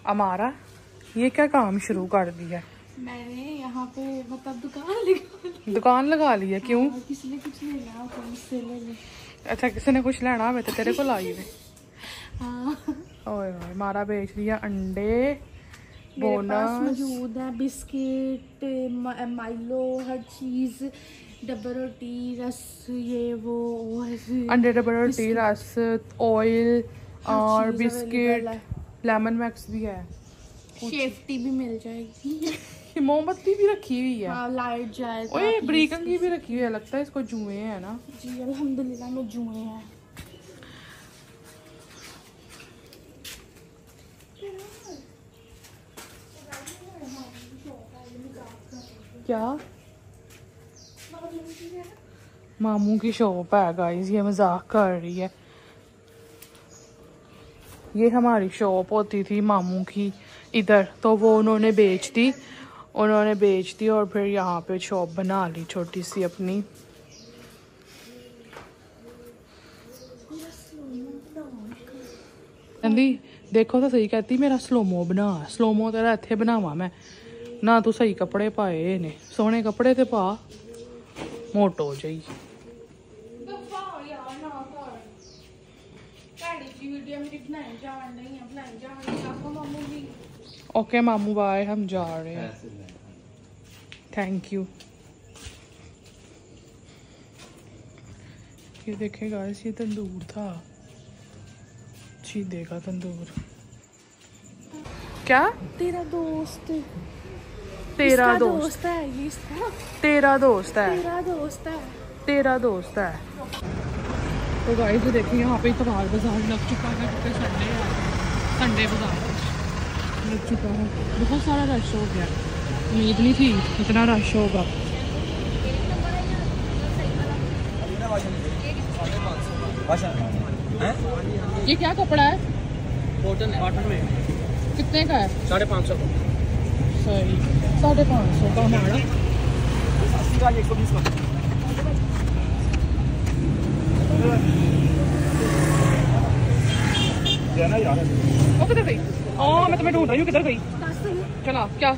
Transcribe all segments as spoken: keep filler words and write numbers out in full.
अमारा ये क्या काम शुरू कर दिया? मैंने यहाँ पे मतलब दुकान लगा दुकान लगा ली है। क्यों? किसी ने कुछ लेना तो मुझसे ले ले। अच्छा किसी ने कुछ लेना हो तो तेरे को लाई है। हाँ ओए ओए मारा बेच दिया अंडे बोनस मौजूद है, बिस्किट माइलो हर चीज, डब्बा रोटी रस ये वो अंडे डब्बा रोटी रस ऑयल और बिस्किट लेमन मैक्स भी है, सेफ्टी भी मिल जाएगी। मोमबत्ती भी रखी हुई है। हाँ, लाइट जाए। ओए ब्रीकंगी भी रखी हुई है, लगता है इसको जुए हैं ना। जी अल्हम्दुलिल्लाह में जुए हैं। क्या मामू की शॉप है गाइस, ये मजाक कर रही है। ये हमारी शॉप होती थी मामू की इधर, तो वो उन्होंने बेच दी उन्होंने बेच दी और फिर यहाँ पे शॉप बना ली छोटी सी अपनी। कहती देखो तो सही, कहती मेरा स्लोमो बना, स्लोमो तेरा इत्थे बनावा मैं ना, तू सही कपड़े पाए ने, सोहने कपड़े ते पा, मोटो हो जाई। ओके मामू बाय, हम जा रहे हैं। Thank you. ये देखें गाइस, ये तंदूर था, चीदे का तंदूर। क्या तेरा दोस्त तेरा दोस्त, दोस्त है ये इसका तेरा दोस्त है तेरा दोस्त है तेरा दोस्त है। तो गाइस ये देखिए यहाँ पे इतवार बाजार लग चुका है, क्योंकि संडे है, संडे बाजार लग चुका है, बहुत सारा रश हो गया। उम्मीद नहीं थी इतना रश होगा। ये क्या कपड़ा है? कॉटन कॉटन में कितने का है? साढ़े पाँच सौ सही, साढ़े पाँच सौ का हमारा। एक सौ बीस का वो किधर गई? हाँ मैं तुम्हें ढूंढ रही हूँ, किधर गई? चला क्या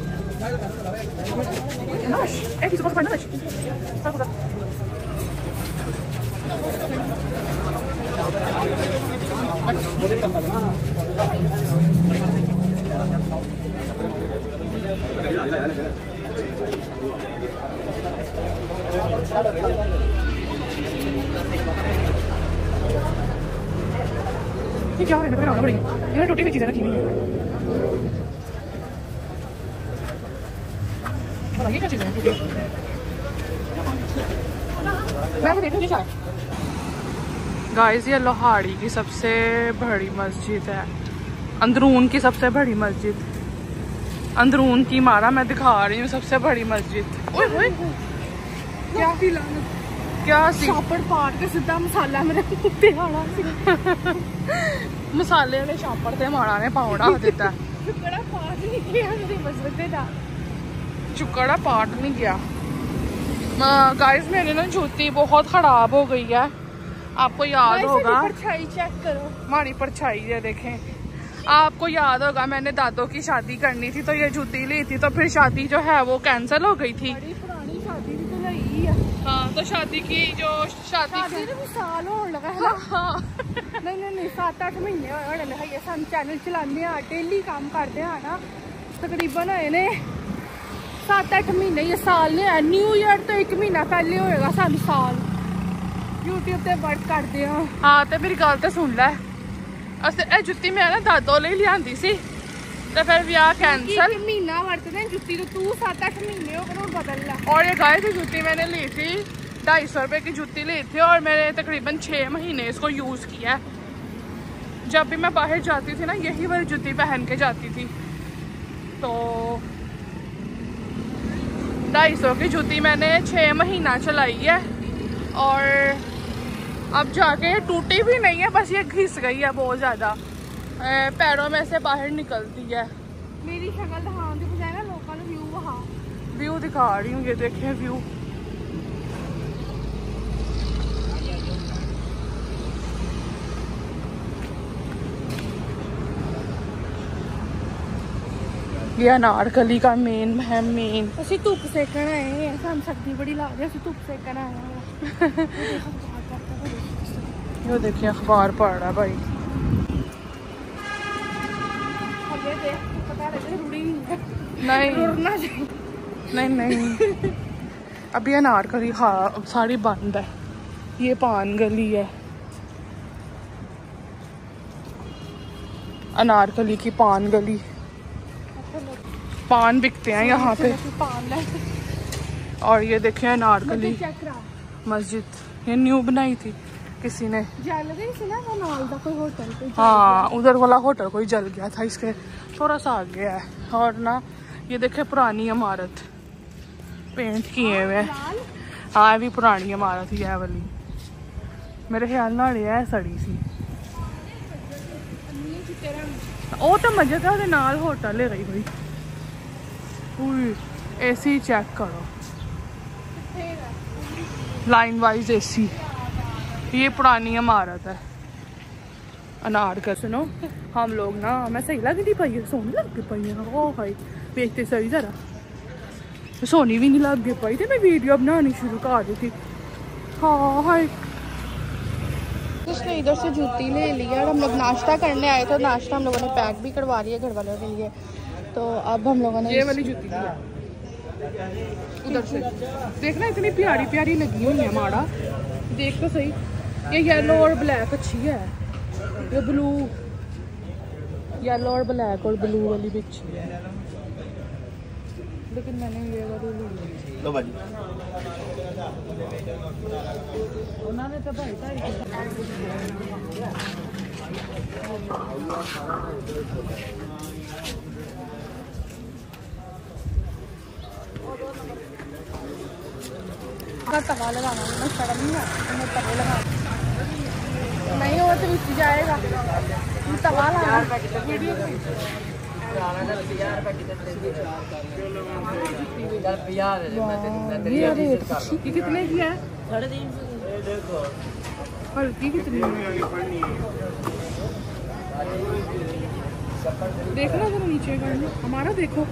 ये क्या है? मैं बड़ी इन्होंने टूटी हुई चीजें रखी हुई है। ये क्या चीजें हैं? मैं देखूँ क्या है। गाइस ये लोहाड़ी की सबसे बड़ी मस्जिद है, अंदरून की सबसे बड़ी मस्जिद, अंदरून की मारा मैं दिखा रही हूँ सबसे बड़ी मस्जिद। ओए ओए क्या क्या सी छापड़ पाट के सीधा मसाला मेरे कुत्ते खाना मसाले वाले छापड़ ते माड़ा ने पाउडा देता। चुकड़ा पाट नहीं गया मेरी मस्जिद दा, चुकड़ा पाट नहीं गया। गाइस मेरी ना जूती बहुत खराब हो गई है, आपको याद होगा। परछाई चेक करो, हमारी परछाई है देखें। आपको याद होगा मैंने दादों की शादी करनी थी तो ये जूती ली थी, तो फिर शादी जो है वो कैंसिल हो गई थी। बड़ी पुरानी शादी भी तो लगी है। हाँ तो शादी की जो शादी, शादी भी साल होने लगा है ना। हाँ नहीं नहीं नहीं सात अठ महीने होने लगा है। हम चैनल चलाने हैं, डेली काम करते हैं ना, तकरीबन होए ने सत्त अठ महीने, ये साल नहीं है। न्यू ईयर तो एक महीना पहले होएगा सानू साल। यूट्यूब ते वर्क करते हैं। हाँ तो मेरी गल तो सुन लै, अस ए जुत्ती मैं ना दादों ਲਈ लियांदी सी तो फिर विआह कैंसिल। महीना वरतते हैं जुत्ती तो तू सात अठ महीने हो गए बदल ला। और ये गाय की जुत्ती मैंने ली थी, ढाई सौ रुपये की जुत्ती ली थी और मैंने तकरीबन छः महीने इसको यूज़ किया है। जब भी मैं बाहर जाती थी ना यही वाली जुत्ती पहन के जाती थी। तो ढाई सौ की जुत्ती मैंने छः महीना चलाई है और अब जाके टूटी भी नहीं है, बस ये घिस गई है बहुत ज़्यादा, पैरों में से बाहर निकलती है। मेरी शक्ल दिखाने की बजाय ना लोगों ने व्यू वहा व्यू दिखा रही हूँ, ये देखें व्यू। ये अनारकली का मेन है मेन। ਅਸੀਂ ਧੁੱਪ ਸੇਕਣ ਆਏ ਆ, ਸਾਨੂੰ ਸਰਦੀ ਬੜੀ ਲੱਗ ਰਹੀ, ਅਸੀਂ ਧੁੱਪ ਸੇਕਣ ਆਏ ਆ। ये देखिए अखबार पढ़ रहा है भाई। नहीं नहीं नहीं अभी अनारकली हाँ सारी बंद है। ये पान गली है, अनारकली की पान गली। पान बिकते हैं यहाँ पे। और ये देखिए अनारकली मस्जिद, ये न्यू बनाई थी किसी ने। जल गई थी ना वो नाल दा कोई होटल पे। हाँ उधर वाला होटल कोई जल गया था, इसके थोड़ा सा आगे है। और ना ये देखिए पुरानी इमारत पेंट किए हुए हैं। हाँ ये भी पुरानी इमारत ही है वाली, मेरे ख्याल नाल है सड़ी सी। ओ तो मजे था नाल होटल है गई भाई। एसी चेक करो, लाइन वाइज एसी। ये पुरानी इमारत है अनारकली। सुनो हम लोग ना, मैं सही लग नहीं पाई, सोनी लग पाई है। ओ भाई देखते सही जरा, सोनी भी नहीं लग पाई थी। मैं वीडियो बनानी शुरू कर दी थी। हाँ हाय उसने इधर से जूती ले लिया और हम लोग नाश्ता करने आए थे। नाश्ता हम लोगों ने पैक भी करवा लिया घर वालों के लिए। तो अब हम लोगों ने ये वाली जूती लिया उधर से। देखना इतनी प्यारी प्यारी लगी हुई है माड़ा, देख तो सही। ये येलो और ब्लैक अच्छी है, ये ब्लू येलो और ब्लैक और ब्लू वाली भी अच्छी है, लेकिन मैंने ये वाली ली। लो भाई उन्होंने तो भाई भाई तवा लगाना मैं शर्म नहीं है, मैं तवे लगा नहीं हो तो बीच जाएगा। तवा लगा ये कितने की है? साढ़े तीन सौ। हल्की कितनी है? देखना जरा नीचे का हमारा, देखो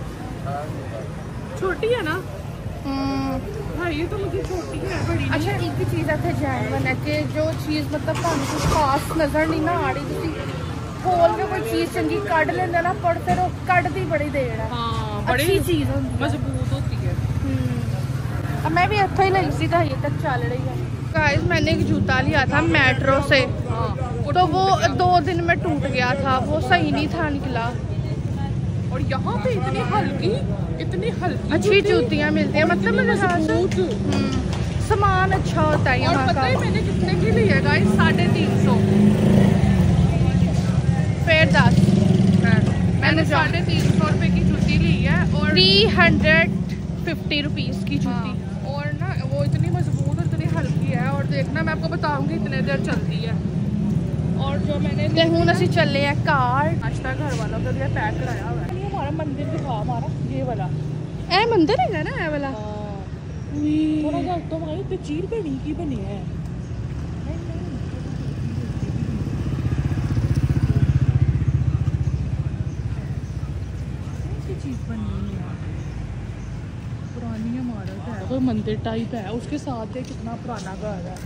छोटी है ना। हाँ ये तो मुझे छोटी है, बड़ी अच्छा एक भी चीज़ है जैन है कि जो चीज़ मतलब ਤੁਹਾਨੂੰ कुछ खास नजर नहीं ना आ रही, ਤੁਸੀਂ खोल के कोई चीज़ चंगी कट लेंगे ना, पर फिर कटती बड़ी देर है। हाँ बड़ी अच्छी चीज़ होती है, मजबूत होती है। अब मैं भी इतना ही लगी सी था, ये तक चल रही है। गाइस मैंने एक जूता लिया था मेट्रो से, तो वो दो दिन में टूट गया था, वो सही नहीं था निकला। और यहाँ पे इतनी हल्की इतनी हल्की अच्छी जूतियाँ मिलती हैं, मतलब मेरे ख्याल से सामान अच्छा होता है यहाँ का। पता है मैंने कितने की ली है गाइस? साढ़े तीन सौ। फिर दस मैंने साढ़े तीन सौ रुपए की जूती ली है और थ्री हंड्रेड फिफ्टी रुपीज की जूती। हाँ, और ना वो इतनी मजबूत और इतनी हल्की है, और देखना मैं आपको बताऊंगी इतने देर चलती है। और जो मैंने ते हूँ असी चले हैं कार। नाश्ता घर वालों के लिए पैक कराया हुआ है। हमारा मंदिर दिखा, हमारा ये वाला ए मंदिर है ना, ए वाला थोड़ा सा तो भाई तो चीर बनी की बनी है। चीज बनी है पुरानी इमारत है, कोई मंदिर टाइप है, उसके साथ है कितना पुराना घर है।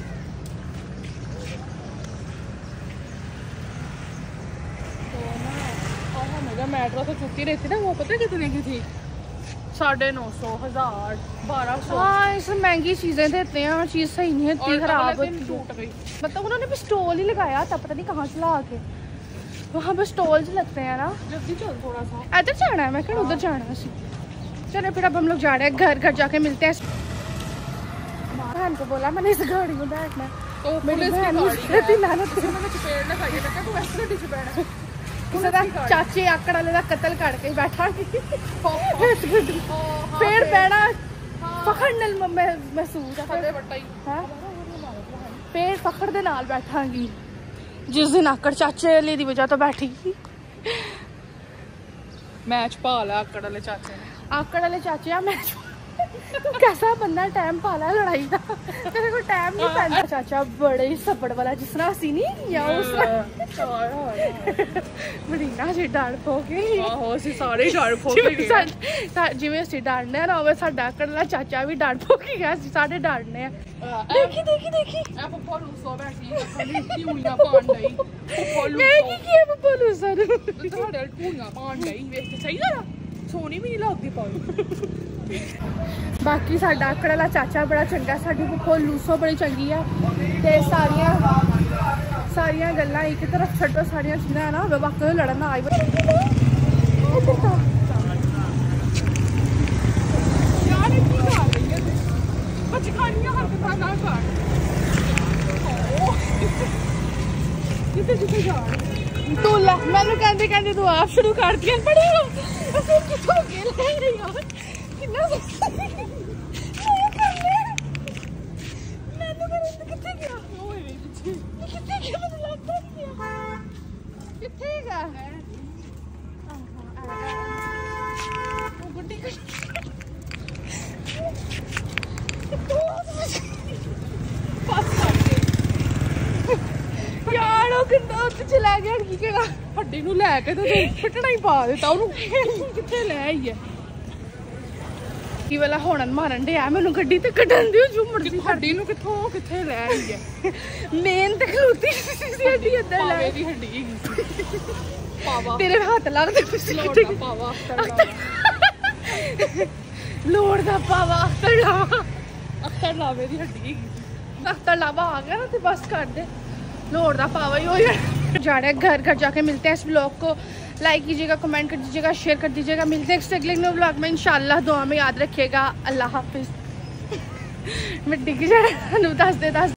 मेट्रो से छुट्टी रहती ना, वो पता कितने की थी? साढ़े नौ सौ हजार बारह सौ। हाँ इसमें महंगी चीजें देते हैं और चीज सही नहीं होती, खराब होती टूट गई। मतलब उन्होंने भी स्टॉल ही लगाया था, पता नहीं कहाँ से ला के। वहाँ पे स्टॉल्स लगते हैं ना। जल्दी चल थोड़ा सा, इधर जाना है, मैं क्या उधर जाना है। चलो फिर अब हम लोग जा रहे हैं घर, घर जाके मिलते हैं। बहन को बोला मैंने इस गाड़ी में बैठना, तो मेरी बहन चाचे आकड़ वाले का कत्ल करके बैठा फिर बैठा फखड़ महसूस फिर फखड़ दे नाल बैठांगी जिस दिन आकड़ चाचे वाले दी वजह तो बैठी। मैच पा लिया आकड़ वाले चाचे ने। आकड़ वाले चाचे आ मैच तू कैसा बंदा टाइम पाला लड़ाई का, तेरे को टाइम नहीं पैंदा। चाचा बड़े ही सपड़ वाला, जिस तरह असी नहीं या उस मरीना से डर पो के ਆਹੋ ਅਸੀਂ ਸਾਰੇ ਡਰ ਪੋ ਕੇ ਗਏ। ਜਿਵੇਂ ਅਸੀਂ ਡਰਨੇ ਆ ਨਾ ਉਵੇਂ ਸਾਡਾ ਕੱਲਾ ਚਾਚਾ ਵੀ ਡਰ ਪੋ ਕੇ ਗਿਆ, ਅਸੀਂ ਸਾਰੇ ਡਰਨੇ ਆ। ਦੇਖੀ ਦੇਖੀ ਦੇਖੀ ਆ ਪਪਾ ਨੂੰ ਸੋ ਬੈਠੀ ਖਾਲੀ ਟੂਣੀਆਂ ਪਾਣ ਲਈ। ਪਪਾ ਨੂੰ ਮੈਂ ਕੀ ਕੀ ਪਪਾ ਨੂੰ ਸਰ ਤੁਹਾਡੇ ਟੂਣੀਆਂ ਪਾਣ ਲਈ ਵੇਖ ਕੇ ਸਹੀ ਜਰਾ ਸੋਹਣੀ ਵੀ ਨਹੀਂ ਲੱਗਦੀ ਪਾਈ। ਬਾਕੀ ਸਾਡਾ ਆਕੜ ਵਾਲਾ ਚਾਚਾ ਬੜਾ ਚੰਗਾ, ਸਾਡੀ ਪਪਾ ਲੂਸੋ ਬੜੀ ਚੰਗੀ ਆ। ਤੇ ਸਾਰੀਆਂ ਸਾਰੀਆਂ ਗੱਲਾਂ ਇੱਕ ਤਰਫ ਛੱਡੋ, ਸਾਰੀਆਂ ਚੀਜ਼ਾਂ ਨਾ ਵਾਕਈ ਲੜਨ ਨਾ ਆਈ। ਯਾਰ ਇਹ ਕੀ ਕਰ ਰਹੀ ਹੈ ਬਚਕਾਨੀਆਂ ਹਰਕਤਾਂ ਨਾ ਕਰ। ਕਿੱਥੇ ਕਿੱਥੇ ਜਾ ਤੂੰ ਲੈ ਮੈਨੂੰ ਕਹਿੰਦੇ ਕਹਿੰਦੇ ਤੂੰ ਆਪ ਸ਼ੁਰੂ ਕਰਦੀਆਂ ਬੜੀ ਹੋ। ਅਸੀਂ ਕਿੱਥੋਂ ਗਏ ਲੈ ਯਾਰ ਕਿੰਨਾ ਮੈਨੂੰ ਕਹਿੰਦੇ ਕਿੱਥੇ ਗਿਆ ਓਏ ਕਿੱਥੇ ਗਿਆ ਮੈਨੂੰ ਲੱਗਦਾ ਨਹੀਂ ਹੈ ਕਿੱਥੇ ਗਿਆ ਉਹ ਗੁੱਡੀ ਯਾਰ ਉਹ ਕਿੰਨਾ ਉੱਤੇ ਚਲਾ ਗਿਆ ਕੀ ਕਹਿਣਾ ਹੱਡੀ ਨੂੰ ਲੈ ਕੇ ਤੇ ਫਟਣਾ ਹੀ ਪਾ ਦਿੱਤਾ ਉਹਨੂੰ। ਕਿੱਥੇ ਲੈ ਆਈ ਹੈ ਕੀ ਵਾਲਾ ਹੋਣਨ ਮਾਰਨ ਡਿਆ ਮੈਨੂੰ ਗੱਡੀ ਤੇ ਕੱਢਣ ਦਿਓ ਜੋ ਮਰਜ਼ੀ। ਹੱਡੀ ਨੂੰ ਕਿੱਥੋਂ ਕਿੱਥੇ ਲੈ ਆਈ ਹੈ। ਮੇਨ ਤੇ ਖਲੋਤੀ ਸੀ ਹੱਡੀ ਅੰਦਰ ਲੈ ਪਾਵੇ ਦੀ ਹੱਡੀ ਹੈਗੀ ਪਾਵਾ ਤੇਰੇ ਹੱਥ ਲੱਗਦੇ ਲੋੜ ਦਾ ਪਾਵਾ ਲੋੜ ਦਾ ਪਾਵਾ ਅਖਤਰ ਲਾਵਾ ਅਖਤਰ ਲਾਵੇ ਦੀ ਹੱਡੀ ਹੈਗੀ। अख्तर लावा आ गया ना तो बस कर दे, लोड दा पावा ही हो जाए। जा रहे हैं घर घर जाके मिलते हैं। इस ब्लॉग को लाइक कीजिएगा, कमेंट कर दीजिएगा, शेयर कर दीजिएगा। मिलते हैं अगले न्यू ब्लॉग में इंशाल्लाह। दुआ में याद रखिएगा। अल्लाह हाफिज़। मिट्टी की जगह दस दे दस